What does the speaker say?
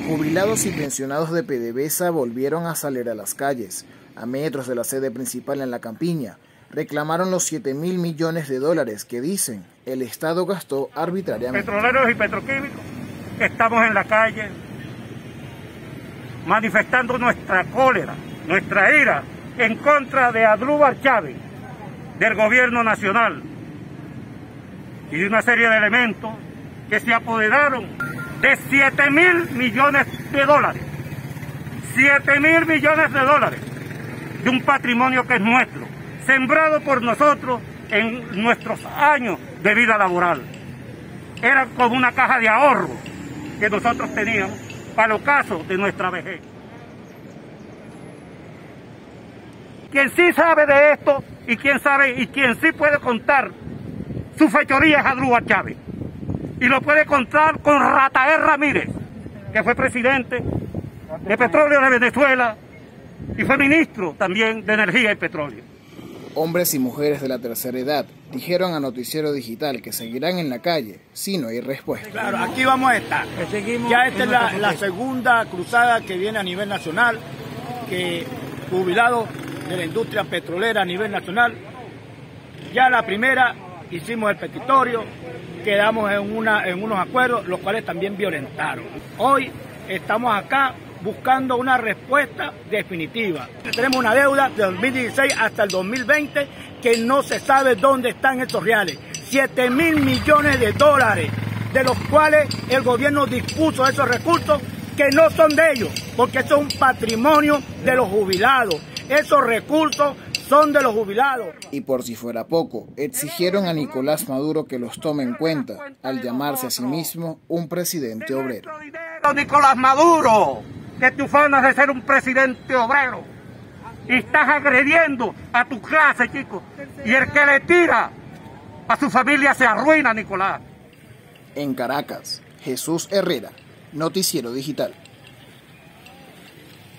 Jubilados y pensionados de PDVSA volvieron a salir a las calles. A metros de la sede principal en La Campiña, reclamaron los 7.000 millones de dólares que dicen el Estado gastó arbitrariamente. Petroleros y petroquímicos, estamos en la calle manifestando nuestra cólera, nuestra ira en contra de Adrúbal Chávez, del gobierno nacional y de una serie de elementos que se apoderaron de 7.000 millones de dólares. 7.000 millones de dólares de un patrimonio que es nuestro, sembrado por nosotros en nuestros años de vida laboral. Era como una caja de ahorro que nosotros teníamos para los casos de nuestra vejez. Quien sí sabe de esto y quien sí puede contar su fechoría es Adrúbal Chávez. Y lo puede contar con Rafael Ramírez, que fue presidente de Petróleo de Venezuela y fue ministro también de Energía y Petróleo. Hombres y mujeres de la tercera edad dijeron a Noticiero Digital que seguirán en la calle si no hay respuesta. Claro, aquí vamos a estar. Ya esta es la segunda cruzada que viene a nivel nacional, que jubilados de la industria petrolera a nivel nacional. Ya la primera hicimos el petitorio, quedamos en unos acuerdos, los cuales también violentaron. Hoy estamos acá buscando una respuesta definitiva. Tenemos una deuda de 2016 hasta el 2020 que no se sabe dónde están estos reales. 7.000 millones de dólares, de los cuales el gobierno dispuso esos recursos que no son de ellos, porque eso es un patrimonio de los jubilados. Esos recursos son de los jubilados. Y por si fuera poco, exigieron a Nicolás Maduro que los tome en cuenta al llamarse a sí mismo un presidente obrero. Nicolás Maduro, que te ufanas de ser un presidente obrero y estás agrediendo a tu clase, chicos, y el que le tira a su familia se arruina, Nicolás. En Caracas, Jesús Herrera, Noticiero Digital.